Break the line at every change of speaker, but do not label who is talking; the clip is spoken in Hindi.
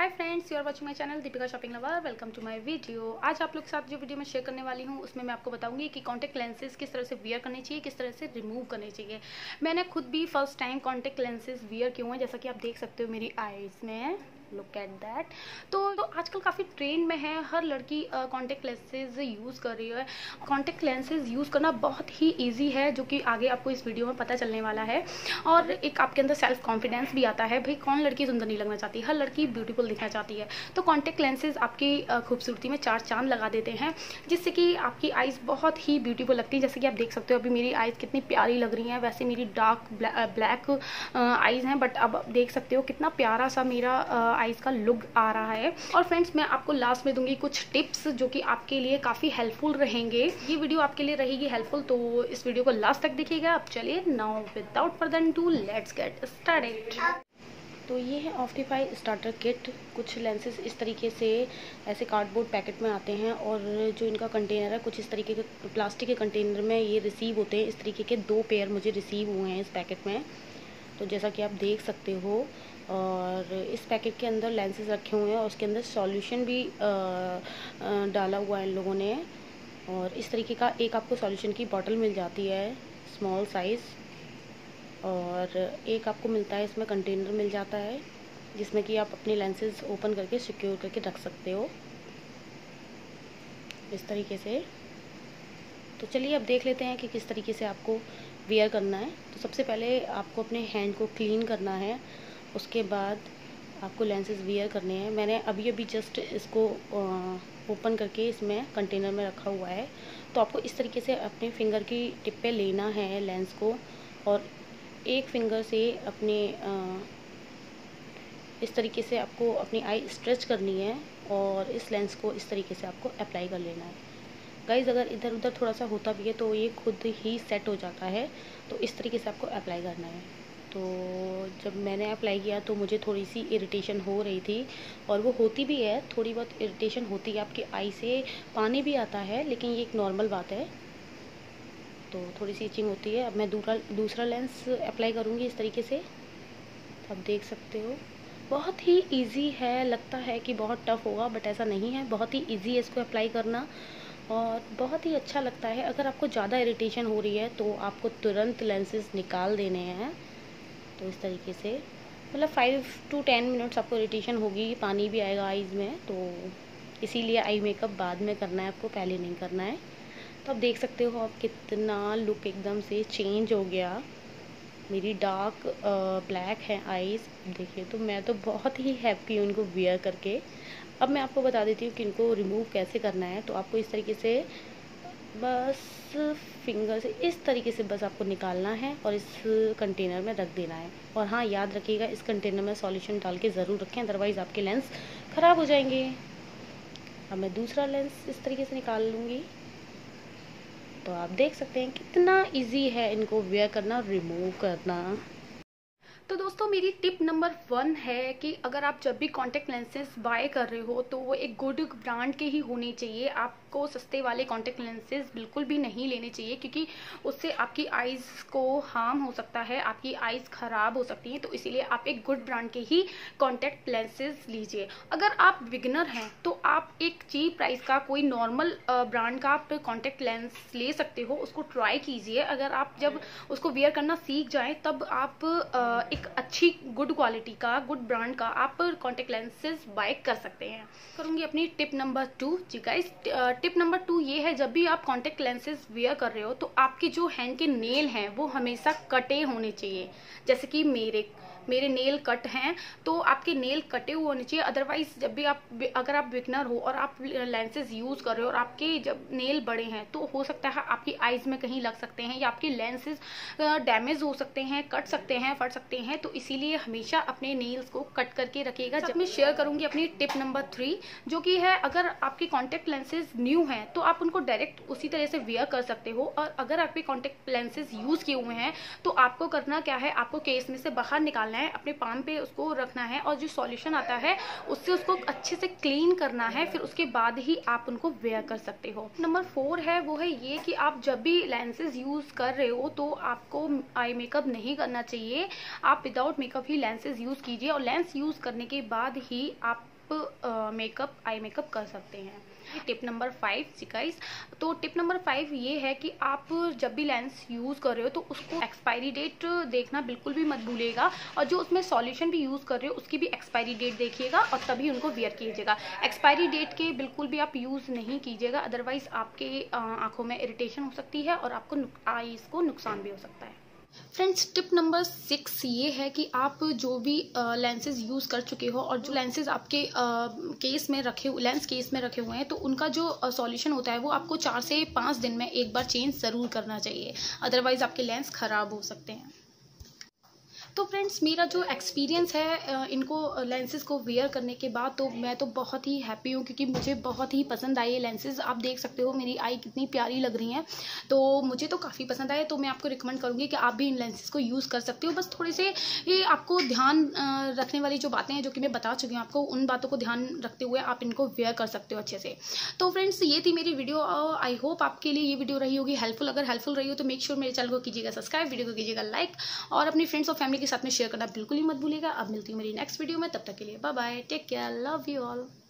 Hi friends, you are watching my channel Deepika shopping lover. Welcome to my video. आज आप लोग के साथ जो वीडियो मैं शेयर करने वाली हूँ उसमें मैं आपको बताऊंगी कि कॉन्टैक्ट लेंसेज किस तरह से वियर करने चाहिए, किस तरह से रिमूव करने चाहिए। मैंने खुद भी first time contact lenses wear किए हुए हैं, जैसा कि आप देख सकते हो मेरी आईज में। Look at that. तो आजकल काफ़ी ट्रेंड में है, हर लड़की कॉन्टैक्ट लेंसेज यूज़ कर रही है। कॉन्टैक्ट लेंसेज यूज़ करना बहुत ही ईजी है, जो कि आगे आपको इस वीडियो में पता चलने वाला है। और एक आपके अंदर सेल्फ कॉन्फिडेंस भी आता है। भाई कौन लड़की सुंदर नहीं लगना चाहती, हर लड़की ब्यूटीफुल दिखना चाहती है। तो कॉन्टैक्ट लेंसेज आपकी खूबसूरती में चार चांद लगा देते हैं, जिससे कि आपकी आइज़ बहुत ही ब्यूटीफुल लगती है। जैसे कि आप देख सकते हो अभी मेरी आइज़ कितनी प्यारी लग रही हैं। वैसे मेरी डार्क ब्लैक आइज़ हैं, बट अब देख सकते हो कितना प्यारा सा मेरा आइज़ का लुक आ रहा है। और फ्रेंड्स, मैं आपको लास्ट में दूंगी कुछ टिप्स जो कि आपके लिए काफ़ी हेल्पफुल रहेंगे। ये वीडियो आपके लिए रहेगी हेल्पफुल, तो इस वीडियो को लास्ट तक देखिएगा। अब चलिए, now without further do let's get started. तो ये है ऑप्टिफाई स्टार्टर किट। कुछ लेंसेज इस तरीके से ऐसे कार्डबोर्ड पैकेट में आते हैं, और जो इनका कंटेनर है कुछ इस तरीके के प्लास्टिक के कंटेनर में ये रिसीव होते हैं। इस तरीके के 2 पेयर मुझे रिसीव हुए हैं इस पैकेट में, तो जैसा कि आप देख सकते हो। और इस पैकेट के अंदर लेंसेज रखे हुए हैं और उसके अंदर सॉल्यूशन भी डाला हुआ है इन लोगों ने। और इस तरीके का एक आपको सॉल्यूशन की बॉटल मिल जाती है, स्मॉल साइज़। और एक आपको मिलता है इसमें कंटेनर मिल जाता है, जिसमें कि आप अपने लेंसेज ओपन करके सिक्योर करके रख सकते हो इस तरीके से। तो चलिए अब देख लेते हैं कि किस तरीके से आपको वेयर करना है। तो सबसे पहले आपको अपने हैंड को क्लीन करना है, उसके बाद आपको लेंसेज वेयर करने हैं। मैंने अभी जस्ट इसको ओपन करके इसमें कंटेनर में रखा हुआ है। तो आपको इस तरीके से अपने फिंगर की टिप पे लेना है लेंस को, और एक फिंगर से अपने इस तरीके से आपको अपनी आई स्ट्रेच करनी है, और इस लेंस को इस तरीके से आपको अप्लाई कर लेना है। गाइज़, अगर इधर उधर थोड़ा सा होता भी है तो ये खुद ही सेट हो जाता है। तो इस तरीके से आपको अप्लाई करना है। तो जब मैंने अप्लाई किया तो मुझे थोड़ी सी इरिटेशन हो रही थी, और वो होती भी है, थोड़ी बहुत इरिटेशन होती है। आपकी आई से पानी भी आता है, लेकिन ये एक नॉर्मल बात है। तो थोड़ी सी इचिंग होती है। अब मैं दूसरा लेंस अप्लाई करूँगी इस तरीके से। आप देख सकते हो बहुत ही इजी है। लगता है कि बहुत टफ होगा, बट ऐसा नहीं है। बहुत ही इजी है इसको अप्लाई करना, और बहुत ही अच्छा लगता है। अगर आपको ज़्यादा इरिटेशन हो रही है तो आपको तुरंत लेंसेज निकाल देने हैं। तो इस तरीके से मतलब 5 to 10 मिनट्स आपको इरिटेशन होगी, पानी भी आएगा आईज़ में। तो इसीलिए आई मेकअप बाद में करना है आपको, पहले नहीं करना है। तो आप देख सकते हो आप कितना लुक एकदम से चेंज हो गया। मेरी डार्क ब्लैक है आईज़, देखिए। तो मैं तो बहुत ही हैप्पी हूँ इनको वियर करके। अब मैं आपको बता देती हूँ कि इनको रिमूव कैसे करना है। तो आपको इस तरीके से बस फिंगर से इस तरीके से बस आपको निकालना है और इस कंटेनर में रख देना है। और हाँ, याद रखिएगा इस कंटेनर में सॉल्यूशन डाल के ज़रूर रखें, अदरवाइज़ आपके लेंस ख़राब हो जाएंगे। अब मैं दूसरा लेंस इस तरीके से निकाल लूँगी। तो आप देख सकते हैं कितना इजी है इनको वेयर करना, रिमूव करना। तो दोस्तों, मेरी टिप नंबर 1 है कि अगर आप जब भी कॉन्टैक्ट लेंसेज बाय कर रहे हो तो वो एक गुड ब्रांड के ही होने चाहिए। आपको सस्ते वाले कॉन्टैक्ट लेंसेज बिल्कुल भी नहीं लेने चाहिए, क्योंकि उससे आपकी आइज़ को हार्म हो सकता है, आपकी आइज़ ख़राब हो सकती हैं। तो इसीलिए आप एक गुड ब्रांड के ही कॉन्टैक्ट लेंसेज लीजिए। अगर आप बिगिनर हैं तो आप एक चीप प्राइस का कोई नॉर्मल ब्रांड का आप कॉन्टैक्ट लेंस ले सकते हो, उसको ट्राई कीजिए। अगर आप जब उसको वेयर करना सीख जाएँ तब आप एक अच्छी गुड क्वालिटी का, गुड ब्रांड का आप कॉन्टैक्ट लेंसेज बाय कर सकते हैं। करूँगी अपनी टिप नंबर 2। जी गाइस, टिप नंबर 2 ये है, जब भी आप कॉन्टैक्ट लेंसेज वेयर कर रहे हो तो आपके जो हैंड के नेल हैं वो हमेशा कटे होने चाहिए। जैसे कि मेरे नेल कट हैं, तो आपके नेल कटे हुए होने चाहिए। अदरवाइज जब भी अगर आप बिगनर हो और आप लेंसेज यूज़ कर रहे हो और आपके जब नेल बड़े हैं, तो हो सकता है आपकी आइज़ में कहीं लग सकते हैं, या आपके लेंसेज डैमेज हो सकते हैं, कट सकते हैं, फट सकते हैं। तो इसीलिए हमेशा अपने नेल्स को कट करके रखिएगा। जब मैं शेयर करूँगी अपनी टिप नंबर 3, जो कि है, अगर आपके कॉन्टैक्ट लेंसेज न्यू हैं तो आप उनको डायरेक्ट उसी तरह से वेयर कर सकते हो। और अगर आपके कॉन्टैक्ट लेंसेज यूज़ किए हुए हैं तो आपको करना क्या है, आपको केस में से बाहर निकालना डालना है, अपने पाम पे उसको रखना है और जो सॉल्यूशन आता है उससे उसको अच्छे से क्लीन करना है, फिर उसके बाद ही आप उनको वेयर कर सकते हो। नंबर 4 है वो है ये कि आप जब भी लेंसेज यूज़ कर रहे हो तो आपको आई मेकअप नहीं करना चाहिए। आप विदाउट मेकअप ही लेंसेज यूज़ कीजिए और लेंस यूज़ करने के बाद ही आप मेकअप आई मेकअप कर सकते हैं। टिप नंबर 5 गाइस, तो टिप नंबर 5 ये है कि आप जब भी लेंस यूज़ कर रहे हो तो उसको एक्सपायरी डेट देखना बिल्कुल भी मत भूलिएगा, और जो उसमें सॉल्यूशन भी यूज़ कर रहे हो उसकी भी एक्सपायरी डेट देखिएगा और तभी उनको वियर कीजिएगा। एक्सपायरी डेट के बिल्कुल भी आप यूज़ नहीं कीजिएगा, अदरवाइज़ आपके आँखों में इरिटेशन हो सकती है और आपको आईज़ को नुकसान भी हो सकता है। फ्रेंड्स, टिप नंबर 6 ये है कि आप जो भी लेंसेज यूज़ कर चुके हो और जो लेंसेज आपके केस में रखे हुए हैं तो उनका जो सॉल्यूशन होता है वो आपको 4 से 5 दिन में एक बार चेंज ज़रूर करना चाहिए, अदरवाइज़ आपके लेंस ख़राब हो सकते हैं। तो फ्रेंड्स, मेरा जो एक्सपीरियंस है इनको लेंसेज को वेयर करने के बाद, तो मैं तो बहुत ही हैप्पी हूँ क्योंकि मुझे बहुत ही पसंद आए ये लेंसेज। आप देख सकते हो मेरी आई कितनी प्यारी लग रही हैं, तो मुझे तो काफ़ी पसंद आए। तो मैं आपको रिकमेंड करूँगी कि आप भी इन लेंसेज को यूज़ कर सकते हो। बस थोड़े से ये आपको ध्यान रखने वाली जो बातें हैं जो कि मैं बता चुकी हूँ आपको, उन बातों को ध्यान रखते हुए आप इनको वेयर कर सकते हो अच्छे से। तो फ्रेंड्स, ये थी मेरी वीडियो। आई होप आपके लिए ये वीडियो रही होगी हेल्पफुल। अगर हेल्पफुल रही हो तो मेक श्योर मेरे चैनल को कीजिएगा सब्सक्राइब, वीडियो को कीजिएगा लाइक और अपने फ्रेंड्स और फैमिली के साथ में शेयर करना बिल्कुल ही मत भूलिएगा। अब मिलती हूँ मेरी नेक्स्ट वीडियो में, तब तक के लिए bye bye, take care, love you all.